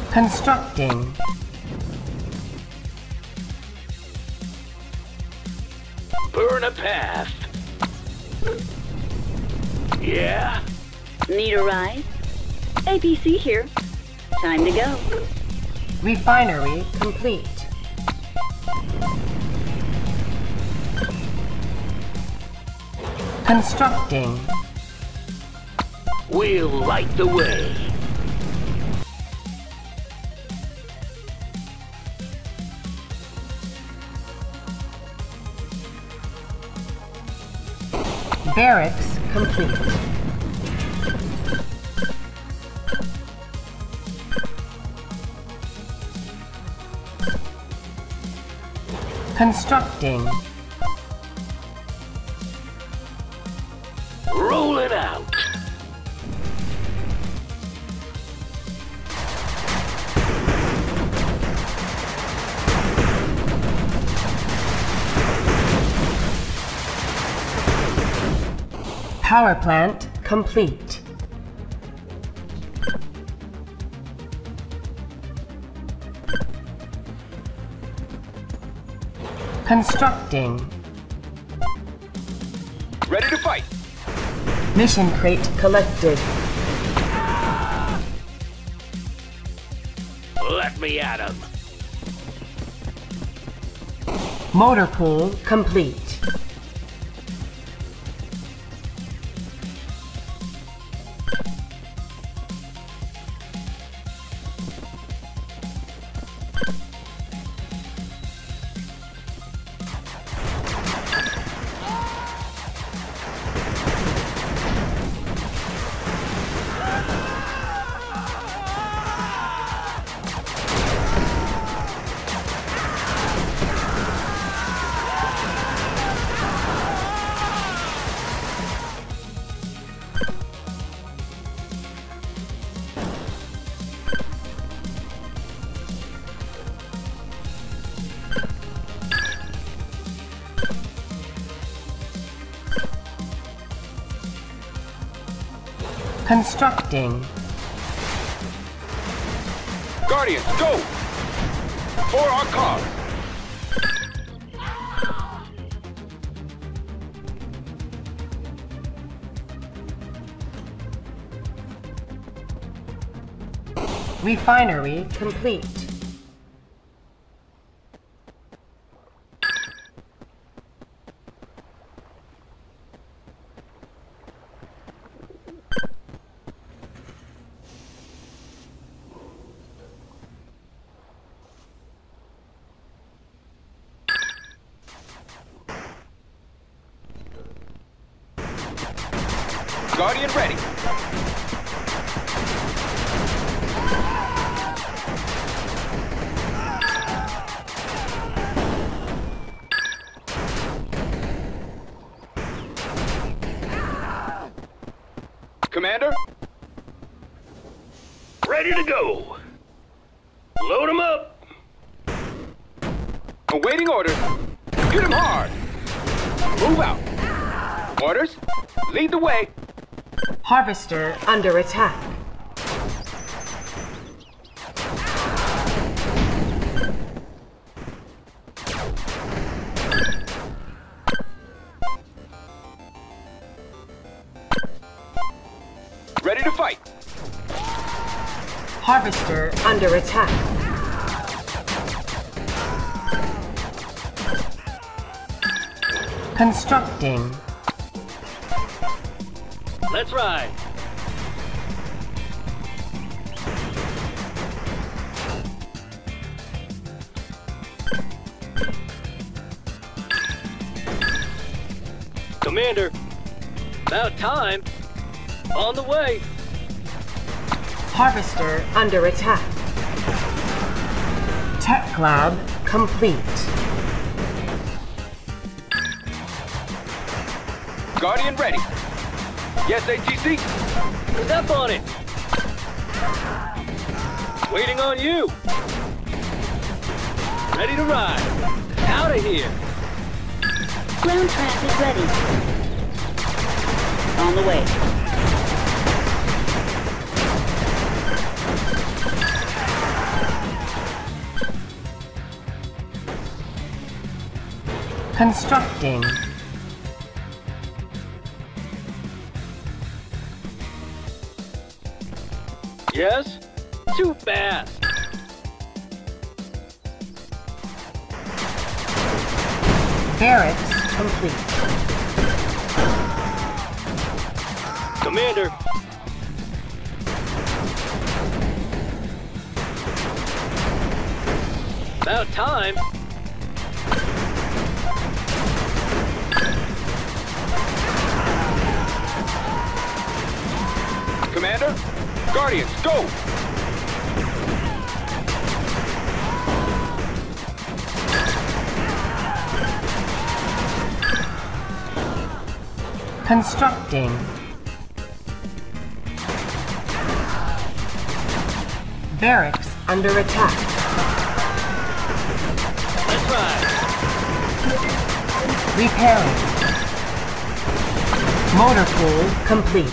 Constructing. Burn a path. Yeah? Need a ride? APC here. Time to go. Refinery complete. Constructing. We'll light the way. Barracks complete. Constructing. Roll it out. Power plant complete. Constructing. Ready to fight. Mission crate collected. Let me at him. Motor pool complete. Constructing. Guardians, go! For our cause! Refinery complete. Guardian ready. Commander? Ready to go. Load him up. Awaiting orders. Hit him hard. Move out. Orders. Lead the way. Harvester under attack. Ready to fight. Harvester under attack. Constructing. Let's ride. Commander, about time. On the way. Harvester under attack. Tech lab complete. Guardian ready. Yes, ATC? Step on it. Waiting on you. Ready to ride. Out of here. Ground trap is ready. On the way. Constructing. Yes? Too fast. Barracks complete. Commander. About time. Commander, Guardians, go! Constructing. Barracks under attack. Let's ride. Repairing. Motor pool complete.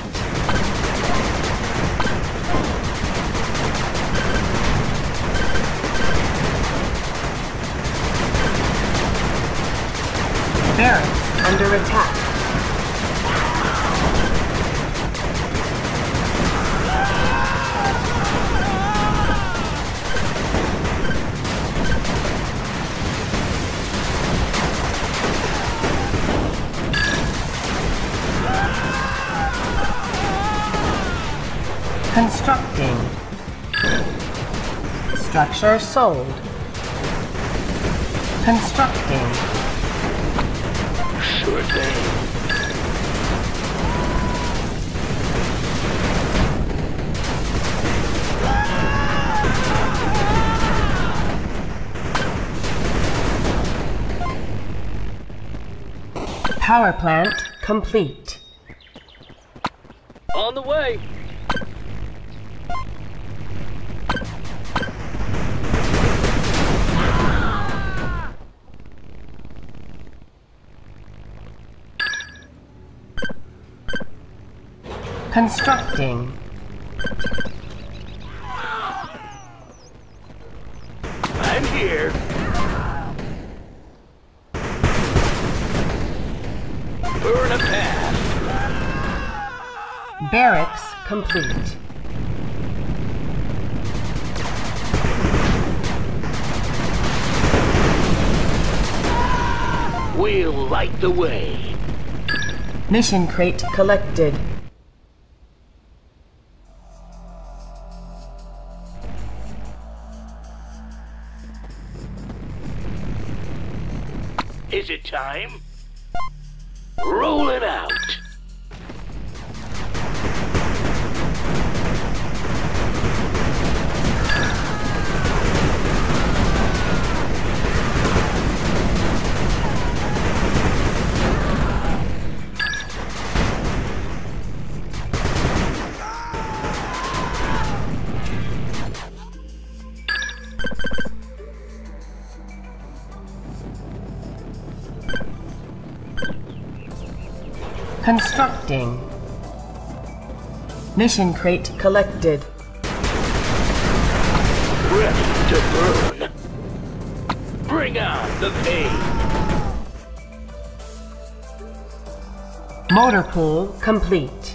Barracks under attack. Constructing. Structure sold. Constructing. Sure thing. Power plant complete. On the way. Constructing. I'm here. Burn a path. Barracks complete. We'll light the way. Mission crate collected. Is it time? Roll it out. Constructing. Mission crate collected. Ready to burn. Bring on the pain. Motor pool complete.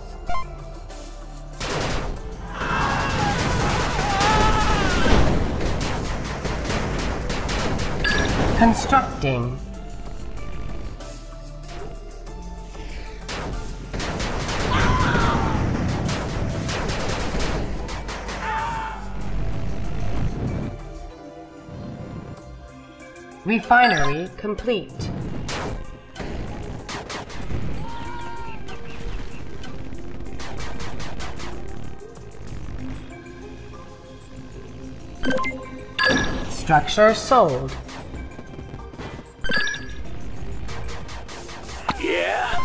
Constructing. Refinery complete. Structure sold. Yeah?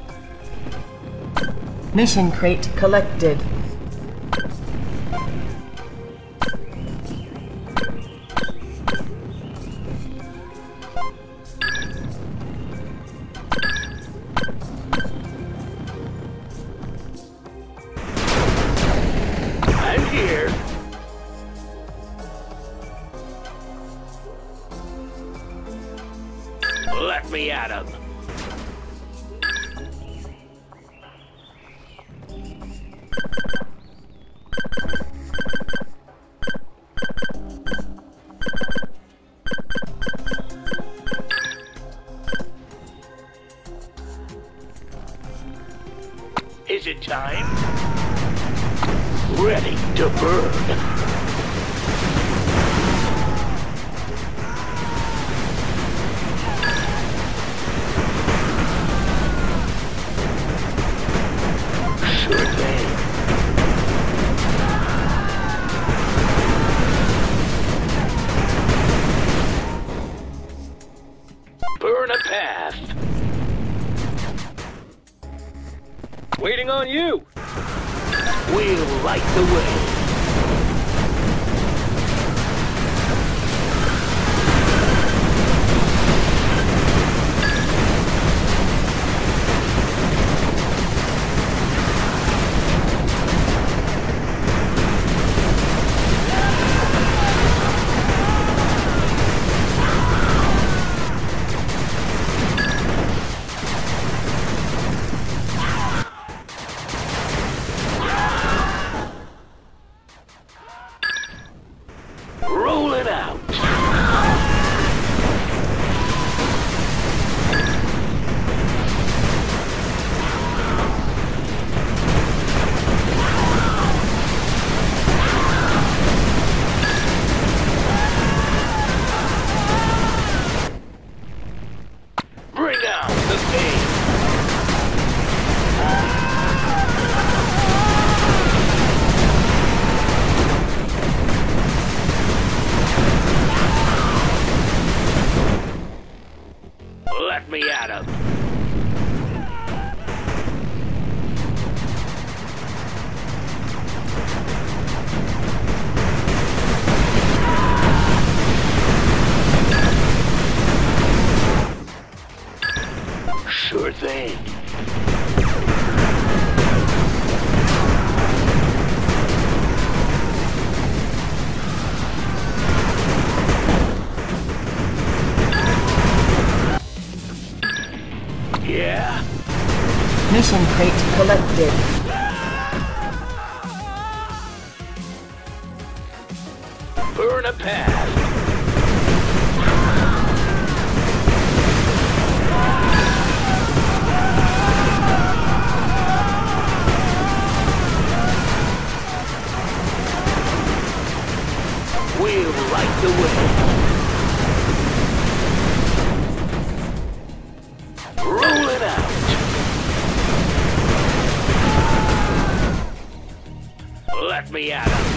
Mission crate collected. I'm here. Let me at him. Is it time? Ready to burn. Burn a path. Waiting on you. We'll light the way. Roll it out. Bring out the pain. Let me at him. Sure thing. Yeah? Mission crate collected. Burn a path. We'll light the way. Roll it out. Let me at him.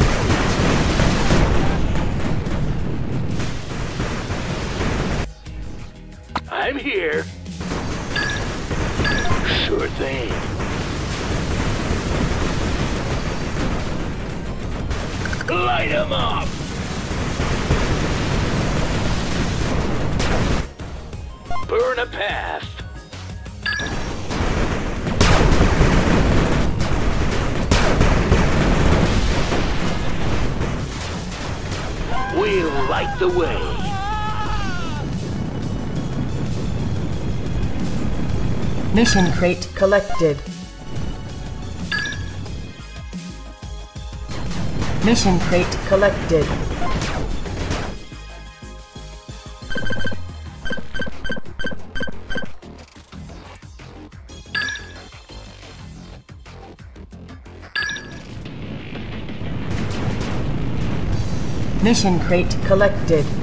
I'm here. Sure thing. Light him up. Burn a path. We'll light the way. Mission crate collected. Mission crate collected. Mission crate collected.